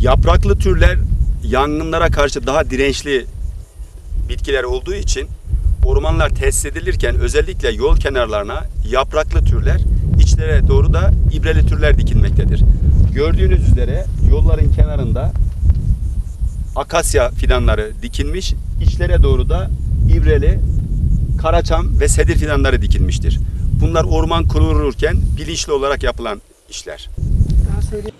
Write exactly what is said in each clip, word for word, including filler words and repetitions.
Yapraklı türler yangınlara karşı daha dirençli bitkiler olduğu için ormanlar tesis edilirken özellikle yol kenarlarına yapraklı türler, içlere doğru da ibreli türler dikilmektedir. Gördüğünüz üzere yolların kenarında akasya fidanları dikilmiş, içlere doğru da ibreli, karaçam ve sedir fidanları dikilmiştir. Bunlar orman kurulurken bilinçli olarak yapılan işler. Daha söyleyeyim.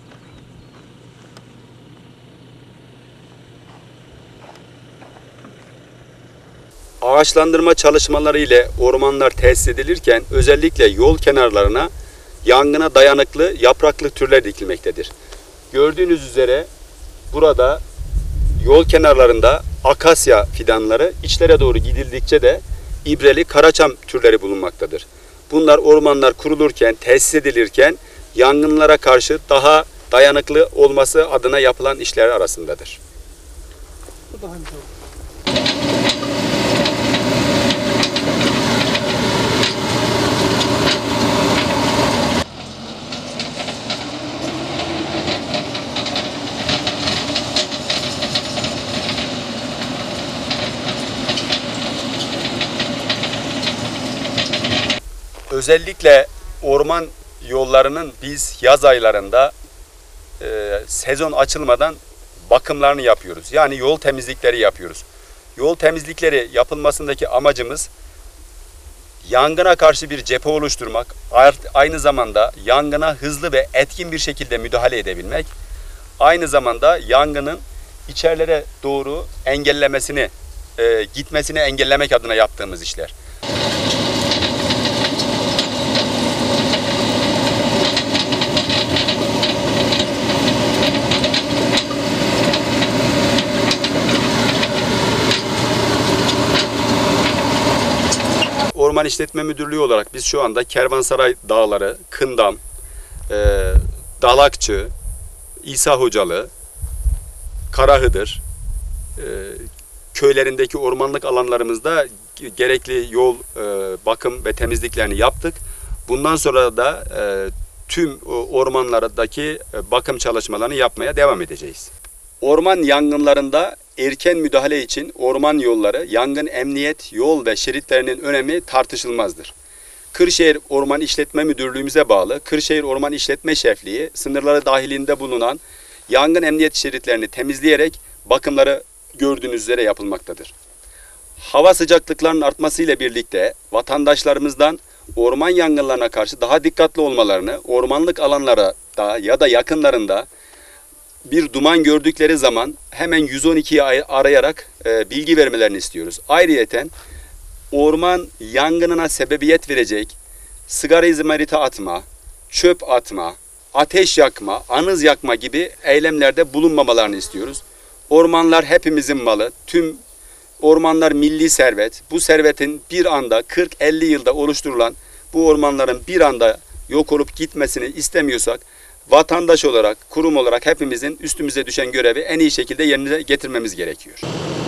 Ağaçlandırma çalışmaları ile ormanlar tesis edilirken özellikle yol kenarlarına yangına dayanıklı yapraklı türler dikilmektedir. Gördüğünüz üzere burada yol kenarlarında akasya fidanları, içlere doğru gidildikçe de ibreli karaçam türleri bulunmaktadır. Bunlar ormanlar kurulurken, tesis edilirken yangınlara karşı daha dayanıklı olması adına yapılan işler arasındadır. Bu da hangi oldu? Özellikle orman yollarının biz yaz aylarında e, sezon açılmadan bakımlarını yapıyoruz. Yani yol temizlikleri yapıyoruz. Yol temizlikleri yapılmasındaki amacımız yangına karşı bir cephe oluşturmak, aynı zamanda yangına hızlı ve etkin bir şekilde müdahale edebilmek, aynı zamanda yangının içerilere doğru engellemesini, e, gitmesini engellemek adına yaptığımız işler. Orman İşletme Müdürlüğü olarak biz şu anda Kervansaray Dağları, Kındam, e, Dalakçı, İsa Hocalı, Karahıdır e, köylerindeki ormanlık alanlarımızda gerekli yol e, bakım ve temizliklerini yaptık. Bundan sonra da e, tüm ormanlardaki bakım çalışmalarını yapmaya devam edeceğiz. Orman yangınlarında erken müdahale için orman yolları, yangın emniyet, yol ve şeritlerinin önemi tartışılmazdır. Kırşehir Orman İşletme Müdürlüğümüze bağlı Kırşehir Orman İşletme Şefliği sınırları dahilinde bulunan yangın emniyet şeritlerini temizleyerek bakımları gördüğünüz üzere yapılmaktadır. Hava sıcaklıklarının artmasıyla birlikte vatandaşlarımızdan orman yangınlarına karşı daha dikkatli olmalarını, ormanlık alanlara da ya da yakınlarında bir duman gördükleri zaman hemen yüz on ikiyi arayarak e, bilgi vermelerini istiyoruz. Ayrıyeten orman yangınına sebebiyet verecek sigara izmariti atma, çöp atma, ateş yakma, anız yakma gibi eylemlerde bulunmamalarını istiyoruz. Ormanlar hepimizin malı. Tüm ormanlar milli servet. Bu servetin bir anda kırk elli yılda oluşturulan bu ormanların bir anda yok olup gitmesini istemiyorsak vatandaş olarak, kurum olarak hepimizin üstümüze düşen görevi en iyi şekilde yerine getirmemiz gerekiyor.